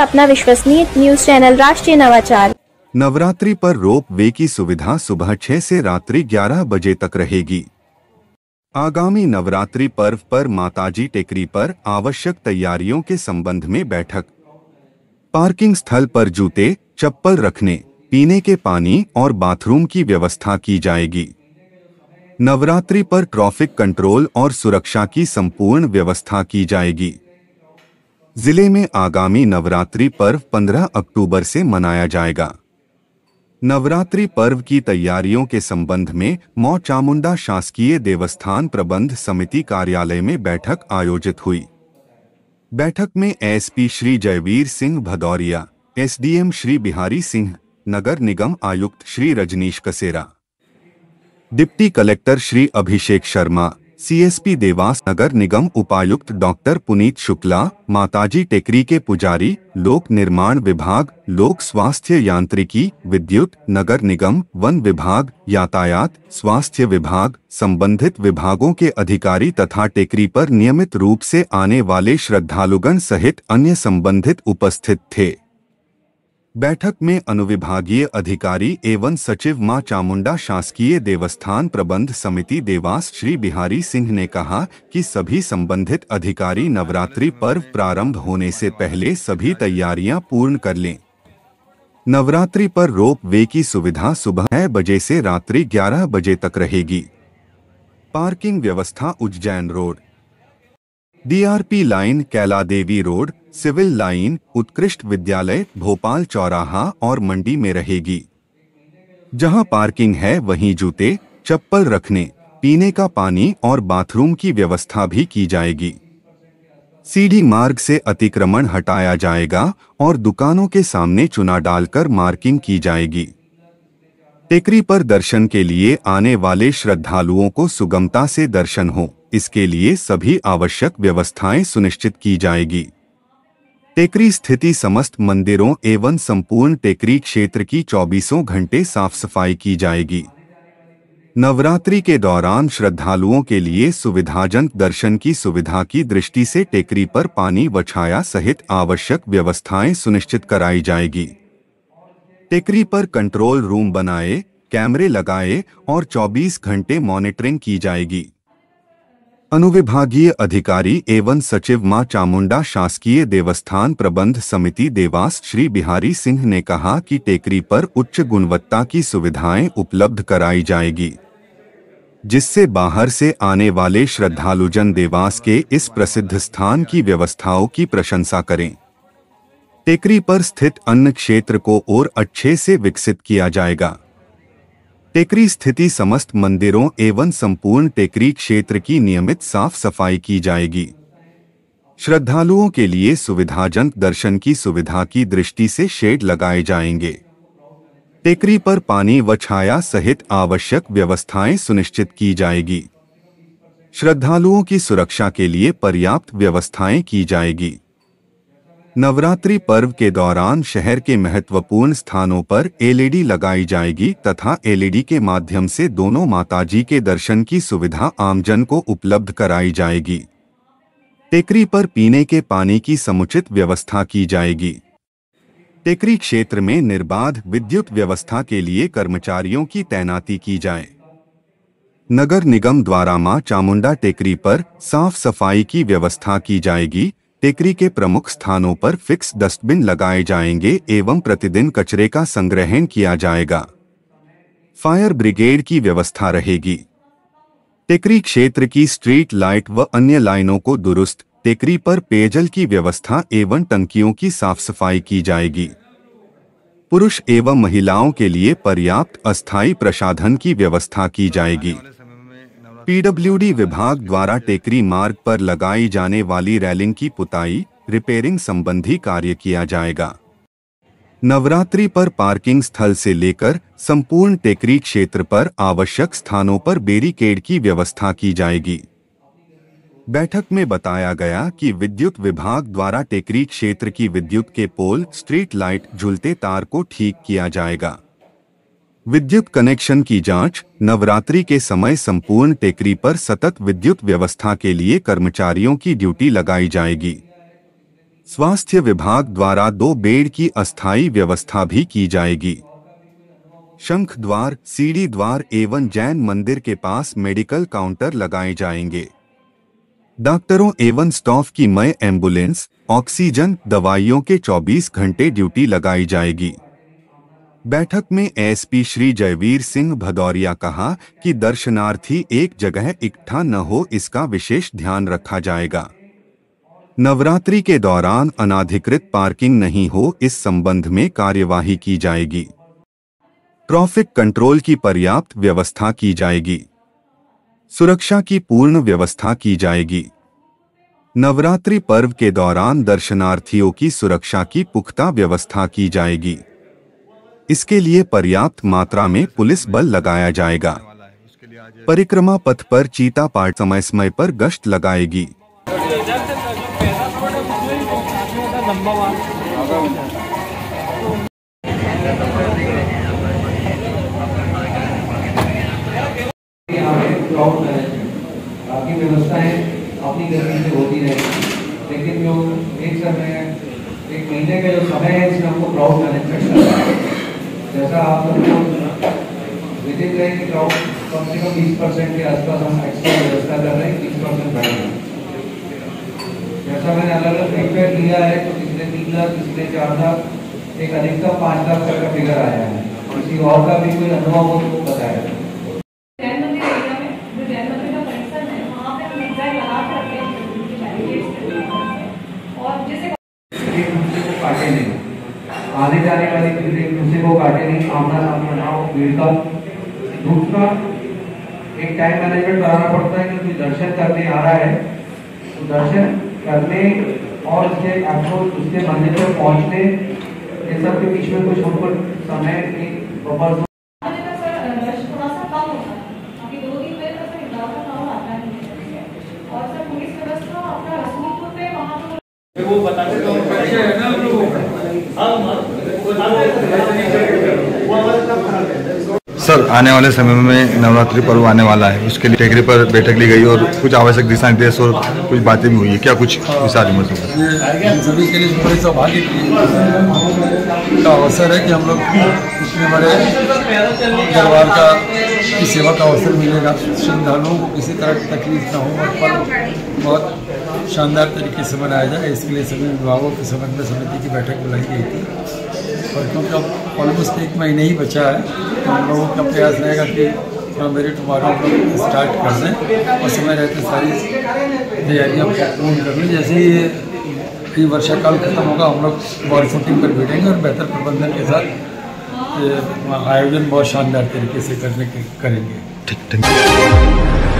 अपना विश्वसनीय news channel राष्ट्रीय नवाचार। नवरात्रि पर रोप वे की सुविधा सुबह 6 से रात्रि 11 बजे तक रहेगी। आगामी नवरात्रि पर्व पर माताजी टेकरी पर आवश्यक तैयारियों के संबंध में बैठक। पार्किंग स्थल पर जूते, चप्पल रखने, पीने के पानी और बाथरूम की व्यवस्था की जाएगी। नवरात्रि पर ट्रैफिक कंट्रोल और सुरक्षा की संपूर्ण व्यवस्था की जाएगी। जिले में आगामी नवरात्रि पर्व 15 अक्टूबर से मनाया जाएगा। नवरात्रि पर्व की तैयारियों के संबंध में मां चामुंडा शासकीय देवस्थान प्रबंध समिति कार्यालय में बैठक आयोजित हुई। बैठक में एसपी श्री जयवीर सिंह भदौरिया, एसडीएम श्री बिहारी सिंह, नगर निगम आयुक्त Shri Rajneesh Kasera, deputy collector Shri Abhishek Sharma, CSP Dewas, नगर निगम उपायुक्त डॉक्टर पुनीत शुक्ला, माताजी टेकरी के पुजारी, लोक निर्माण विभाग, लोक स्वास्थ्य यांत्रिकी, विद्युत, नगर निगम, वन विभाग, यातायात, स्वास्थ्य विभाग, संबंधित विभागों के अधिकारी तथा टेकरी पर नियमित रूप से आने वाले श्रद्धालुगण सहित अन्य संबंधित उपस्थित थे। बैठक में अनुविभागीय अधिकारी एवं सचिव मां चामुंडा शासकीय देवस्थान प्रबंध समिति देवास श्री बिहारी सिंह ने कहा कि सभी संबंधित अधिकारी नवरात्रि पर्व प्रारंभ होने से पहले सभी तैयारियां पूर्ण कर लें। नवरात्रि पर रोप वे की सुविधा सुबह 6 बजे से रात्रि 11 बजे तक रहेगी। पार्किंग व्यवस्था Ujjain road, DRP line, Kaila Devi road, civil line, उत्कृष्ट विद्यालय, भोपाल चौराहा और मंडी में रहेगी। जहां पार्किंग है वहीं जूते, चप्पल रखने, पीने का पानी और बाथरूम की व्यवस्था भी की जाएगी। सीढ़ी मार्ग से अतिक्रमण हटाया जाएगा और दुकानों के सामने चुना डालकर मार्किंग की जाएगी। टेकरी पर दर्शन के लिए आने वाले श्रद्धालुओं को सुगमता से दर्शन हो, इसके लिए सभी आवश्यक व्यवस्थाएं सुनिश्चित की जाएगी। टेकरी स्थिति समस्त मंदिरों एवं संपूर्ण टेकरी क्षेत्र की 24 घंटे साफ सफाई की जाएगी। नवरात्रि के दौरान श्रद्धालुओं के लिए सुविधाजनक दर्शन की सुविधा की दृष्टि से टेकरी पर पानी व छाया सहित आवश्यक व्यवस्थाएं सुनिश्चित कराई जाएगी। टेकरी पर कंट्रोल रूम बनाए, कैमरे लगाए और 24 घंटे मॉनिटरिंग की जाएगी। अनुविभागीय अधिकारी एवं सचिव मां चामुंडा शासकीय देवस्थान प्रबंध समिति देवास श्री बिहारी सिंह ने कहा कि टेकरी पर उच्च गुणवत्ता की सुविधाएं उपलब्ध कराई जाएगी, जिससे बाहर से आने वाले श्रद्धालुजन देवास के इस प्रसिद्ध स्थान की व्यवस्थाओं की प्रशंसा करें। टेकरी पर स्थित अन्न क्षेत्र को और अच्छे से विकसित किया जाएगा। टेकरी स्थिति समस्त मंदिरों एवं संपूर्ण टेकरी क्षेत्र की नियमित साफ सफाई की जाएगी। श्रद्धालुओं के लिए सुविधाजनक दर्शन की सुविधा की दृष्टि से शेड लगाए जाएंगे। टेकरी पर पानी व छाया सहित आवश्यक व्यवस्थाएं सुनिश्चित की जाएगी। श्रद्धालुओं की सुरक्षा के लिए पर्याप्त व्यवस्थाएं की जाएगी। नवरात्रि पर्व के दौरान शहर के महत्वपूर्ण स्थानों पर एलईडी लगाई जाएगी तथा एलईडी के माध्यम से दोनों माताजी के दर्शन की सुविधा आमजन को उपलब्ध कराई जाएगी। टेकरी पर पीने के पानी की समुचित व्यवस्था की जाएगी। टेकरी क्षेत्र में निर्बाध विद्युत व्यवस्था के लिए कर्मचारियों की तैनाती की जाए। नगर निगम द्वारा मां चामुंडा टेकरी पर साफ सफाई की व्यवस्था की जाएगी। टेकरी के प्रमुख स्थानों पर फिक्स डस्टबिन लगाए जाएंगे एवं प्रतिदिन कचरे का संग्रहण किया जाएगा। फायर ब्रिगेड की व्यवस्था रहेगी। टेकरी क्षेत्र की स्ट्रीट लाइट व अन्य लाइनों को दुरुस्त, टेकरी पर पेयजल की व्यवस्था एवं टंकियों की साफ सफाई की जाएगी। पुरुष एवं महिलाओं के लिए पर्याप्त अस्थायी प्रसाधन की व्यवस्था की जाएगी। पीडब्ल्यूडी विभाग द्वारा टेकरी मार्ग पर लगाई जाने वाली रेलिंग की पुताई, रिपेयरिंग संबंधी कार्य किया जाएगा। नवरात्रि पर पार्किंग स्थल से लेकर संपूर्ण टेकरी क्षेत्र पर आवश्यक स्थानों पर बैरिकेड की व्यवस्था की जाएगी। बैठक में बताया गया कि विद्युत विभाग द्वारा टेकरी क्षेत्र की विद्युत के पोल, स्ट्रीट लाइट, झूलते तार को ठीक किया जाएगा। विद्युत कनेक्शन की जांच, नवरात्रि के समय संपूर्ण टेकरी पर सतत विद्युत व्यवस्था के लिए कर्मचारियों की ड्यूटी लगाई जाएगी। स्वास्थ्य विभाग द्वारा 2 बेड की अस्थायी व्यवस्था भी की जाएगी। शंख द्वार, सीढ़ी द्वार एवं जैन मंदिर के पास मेडिकल काउंटर लगाए जाएंगे। डॉक्टरों एवं स्टाफ की मय एम्बुलेंस, ऑक्सीजन, दवाइयों के 24 घंटे ड्यूटी लगाई जाएगी। बैठक में एसपी श्री जयवीर सिंह भदौरिया कहा कि दर्शनार्थी एक जगह इकट्ठा न हो, इसका विशेष ध्यान रखा जाएगा। नवरात्रि के दौरान अनाधिकृत पार्किंग नहीं हो, इस संबंध में कार्यवाही की जाएगी। ट्रैफिक कंट्रोल की पर्याप्त व्यवस्था की जाएगी। सुरक्षा की पूर्ण व्यवस्था की जाएगी। नवरात्रि पर्व के दौरान दर्शनार्थियों की सुरक्षा की पुख्ता व्यवस्था की जाएगी। इसके लिए पर्याप्त मात्रा में पुलिस बल लगाया जाएगा। परिक्रमा पथ पर चीता पार्टी समय समय पर गश्त लगाएगी। आपकी व्यवस्थाएं अपनी गति से होती रहेगी, लेकिन जो एक समय, एक महीने का जो समय है इसमें हमको क्राउड मैनेजमेंट करना है। जैसा आप सबको विदित रहे कि क्राउड कम से कम 20% के आसपास हम एक्स्ट्रा व्यवस्था कर रहे हैं, 20% बढ़ेगा। जैसा मैंने अलग अलग फीडबैक लिया है तो पिछले 3 लाख, पिछले 4 लाख, एक अधिकतम 5 लाख तक का फिगर आया है। किसी और का भी कोई अनुभव हो तो बताया। काटे नहीं, आने जाने वाली भीड़ एक दूसरे को काटे नहीं, आमना सामना ना हो भीड़ का। दूसरा, एक टाइम मैनेजमेंट बनाना पड़ता है कि कोई दर्शन करने आ रहा है तो दर्शन करने और उसके अप्रोच, उसके मंदिर पर पहुंचने, ये सब के बीच में कुछ उनको समय एक प्रॉपर वो बताते तो अच्छे है ना हम लोग। सर, आने वाले समय में नवरात्रि पर्व आने वाला है, उसके लिए टेकरी पर बैठक ली गई और कुछ आवश्यक दिशा निर्देश और कुछ बातें भी हुई है। क्या कुछ विचार विमर्श होगा? ये हम सभी के लिए बड़े सौभाग्य का अवसर है कि हम लोग इतने बड़े दरबार का की सेवा का अवसर मिलेगा। श्रद्धालुओं को किसी तरह की तकलीफ न हो और पर्व बहुत शानदार तरीके से मनाया जाए, इसके लिए सभी विभागों के समन्वय समिति की बैठक बुलाई गई थी। और क्योंकि अब ऑलमोस्ट 1 महीने ही बचा है तो हम लोगों का प्रयास रहेगा कि मेरिट टुमारो हम लोग स्टार्ट कर दें और समय रहते सारी तैयारियाँ पूर्ण कर लें। जैसे ही वर्षा काल खत्म होगा हम लोग बॉल फुटिंग पर बैठेंगे और बेहतर प्रबंधन के साथ आयोजन बहुत शानदार तरीके से करेंगे। ठीक।